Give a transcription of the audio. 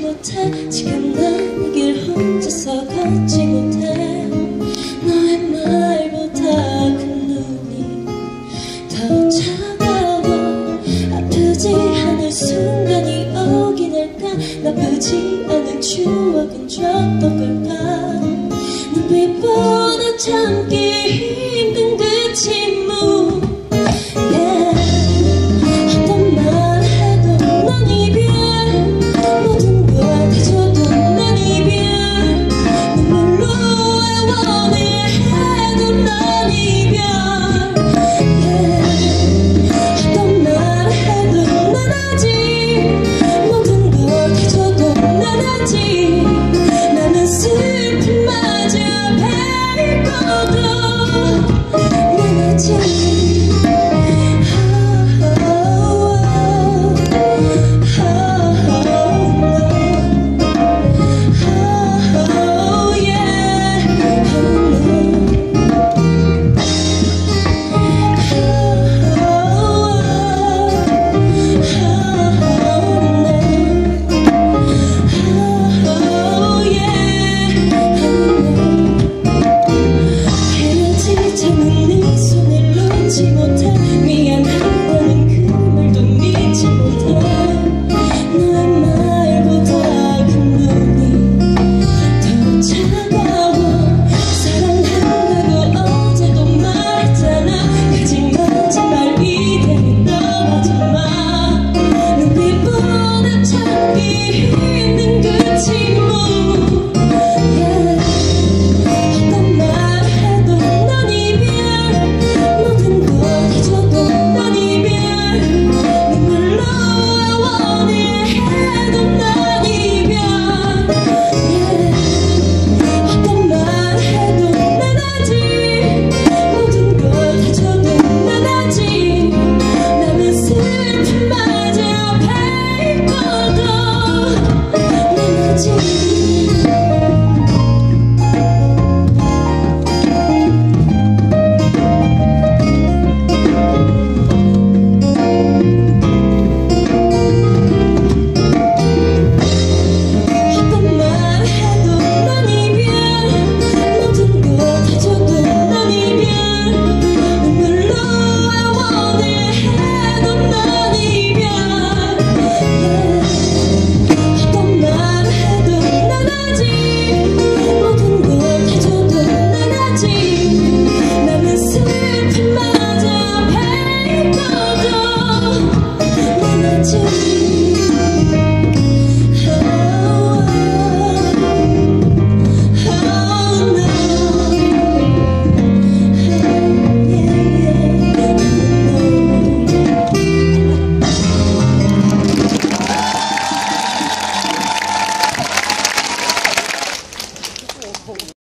못해. 지금 난 이 길 혼자서 걷지 못해. 너의 말보다 큰 눈이 더 차가워. 아프지 않을 순간이 오긴 할까. 나쁘지 않은 추억은 줬던 걸까. 눈빛보다 참기 힘든 그 침묵. 어떤 말 해도 난 이별. 모든 걸 다 줘도 난 이별. 눈물로 애원을 해도 난 이별. 어떤 말 해도 난 아직 모든 걸 다 줘도 난 아직